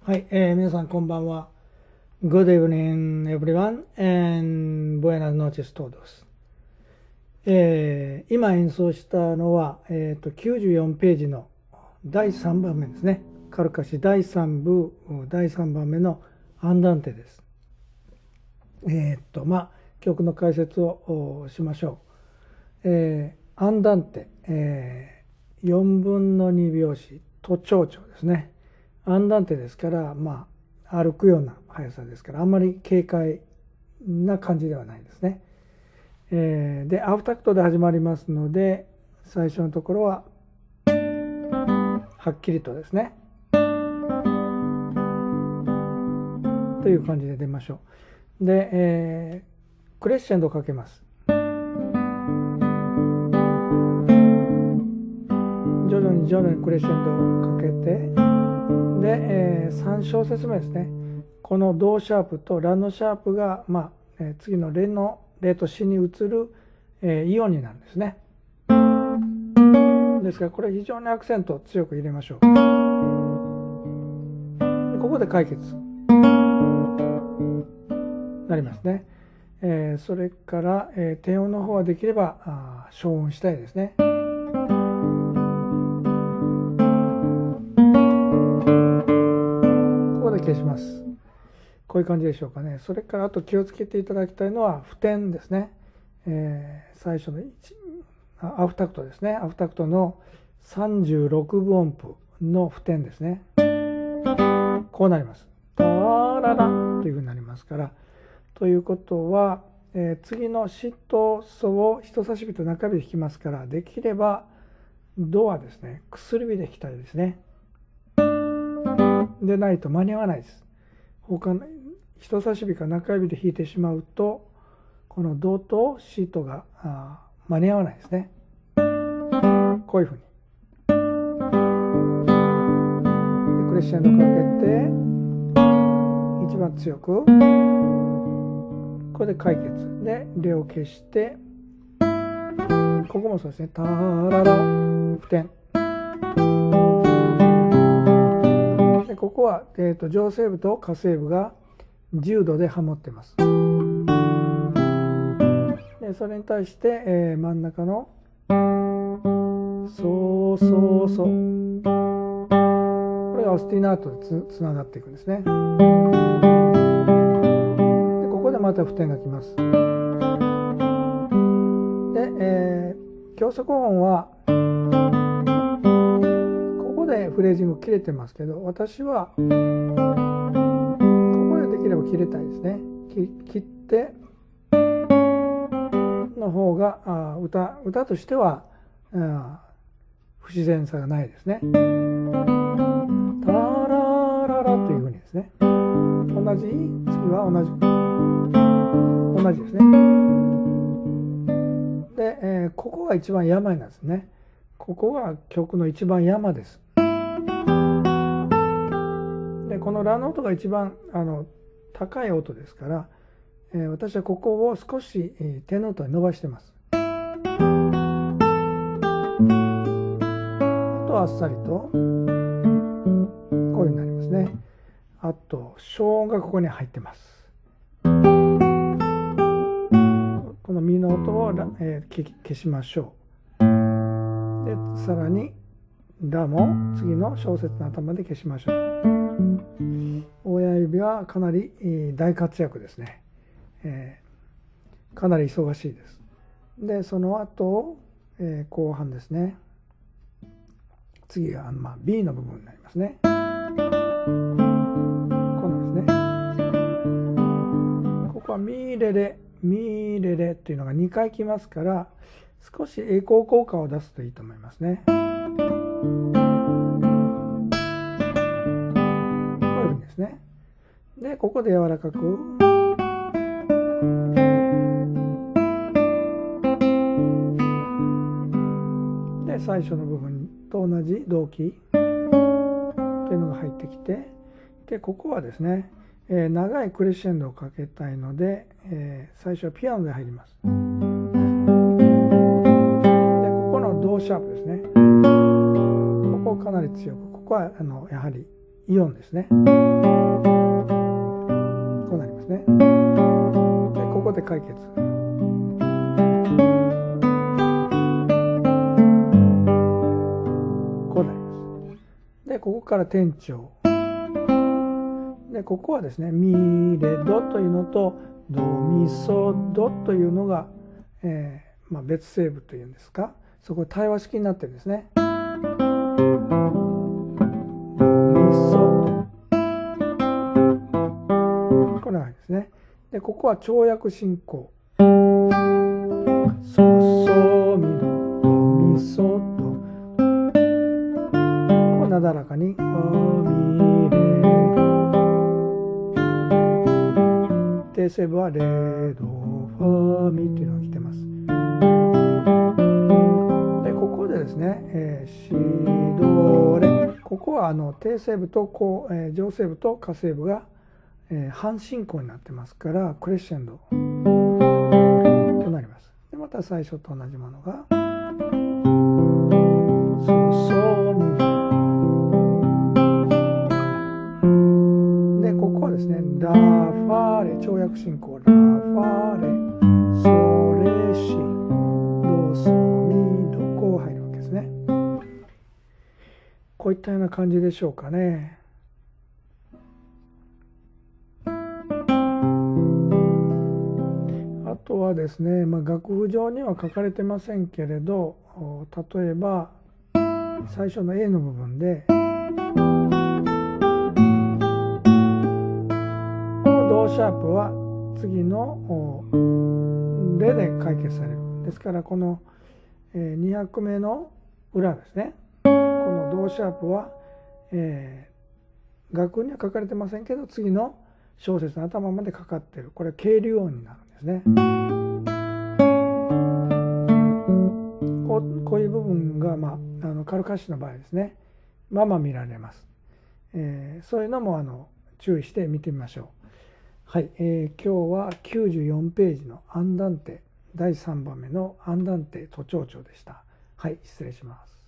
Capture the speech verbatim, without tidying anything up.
はい、えー、皆さんこんばんは。Good evening everyone and buenas noches todos。えー、今演奏したのは、えーと、きゅうじゅうよんページのだいさんばんめですね。カルカシだいさん部だいさんばんめのアンダンテです。えーと、まあ、曲の解説をしましょう。えー、アンダンテ、えー、よんぶんのに拍子、都長調ですね。アンダンテですから、まあ、歩くような速さですから、あんまり軽快な感じではないですね。えー、で、アフタクトで始まりますので、最初のところは、はっきりとですね。という感じで出ましょう。で、えー、クレッシェンドをかけます。徐々に徐々にクレッシェンドをかけて、で、えー、さん小節目ですね。このドシャープとラのシャープが、まあえー、次のレのレとシに移る、えー、イオンになるんですね。ですからこれ非常にアクセントを強く入れましょう。でここで解決なりますね。えー、それから、えー、低音の方はできればあ消音したいですね。消します。こういう感じでしょうかね。それからあと気をつけていただきたいのは付点ですね。えー、最初のアフタクトですね。アフタクトのさんじゅうろくぶ音符の付点ですね。こうなります。タララというふうになりますから。ということは、えー、次のシとソを人差し指と中指で弾きますから、できればドはですね、薬指で弾きたいですね。でないと間に合わないです。他の人差し指か中指で弾いてしまうと、このドとシとが間に合わないですね。こういうふうに。でクレッシェンドかけて、一番強く。これで解決。で、レを消して、ここもそうですね。タララ、付点。ここは、えーと、上声部と下声部がじゅうどでハモってます。でそれに対して、えー、真ん中のソソソ、これがオスティナートで つ, つながっていくんですね。でここでまた付点がきます。で、えー、強足音はフレージング切れてますけど、私はここでできれば切れたいですね。切っての方があ 歌, 歌としてはあ不自然さがないですね。タラララというふうにですね。同じ、次は同じ同じですね。で、えー、ここが一番山なんですね。ここが曲の一番山です。でこのラの音が一番あの高い音ですから、えー、私はここを少し、えー、手の音に伸ばしてます。あとあっさりとこういうふうになりますね。あと小音がここに入ってます。このミの音を、えー、消しましょう。でさらにラも次の小節の頭で消しましょう。親指はかなり大活躍ですね。えー、かなり忙しいです。で、その後、えー、後半ですね。次は、まあ、B の部分になりますね。こうなんですね。ここはミレレ、ミレレっていうのがにかいきますから、少しエコー効果を出すといいと思いますね。ね、でここで柔らかくで最初の部分と同じ動機というのが入ってきて、でここはですね、えー、長いクレッシェンドをかけたいので、えー、最初はピアノで入ります。でここのドシャープですね。ここをかなり強く、ここはあのやはりよんですね。こうなりますね。でここで解決。こうなります。でここから転調。でここはですねミレドというのとドミソドというのが、えーまあ、別声部というんですか、そこ対話式になってるんですね。ドミソド、こんな感じですね。でここは跳躍進行。ソソミドドミソド、こうなだらかにファミレ定声部はレドファミっていうのが来てます。でここでですね、えー、シドレ、ここはあの定声部とこう、えー、上声部と下声部が、えー、半進行になってますからクレッシェンドとなります。でまた最初と同じものがソソミドでここはですねラファレ跳躍進行、ラファレソレシドソミド、こう入るわけですね。こういったような感じでしょうかね。あとはですね、まあ、楽譜上には書かれてませんけれど、例えば最初の A の部分でこのドシャープは次のレで解決される。ですからこのに拍目の裏ですね、このドシャープは、えー、楽譜には書かれてませんけど次の小節の頭までかかっている。これは渓流音になるんですね。こう、こういう部分が、まあ、あのカルカッシュの場合ですね、まあまあ見られます。えー、そういうのもあの注意して見てみましょう。はい、えー、今日はきゅうじゅうよんページのアンダンテだいさんばんめのアンダンテ都庁長でした。はい、失礼します。